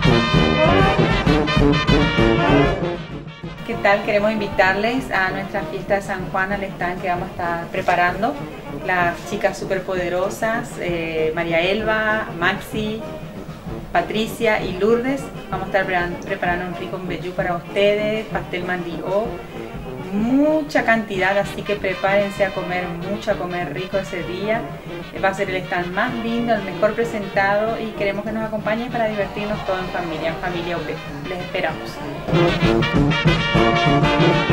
¿Qué tal? Queremos invitarles a nuestra fiesta de San Juan, al stand que vamos a estar preparando. Las chicas superpoderosas, María Elba, Maxi, Patricia y Lourdes. Vamos a estar preparando un rico mbejú para ustedes, pastel mandilló, mucha cantidad, así que prepárense a comer mucho, a comer rico ese día. Va a ser el stand más lindo, el mejor presentado, y queremos que nos acompañen para divertirnos todos en familia UP. Les esperamos.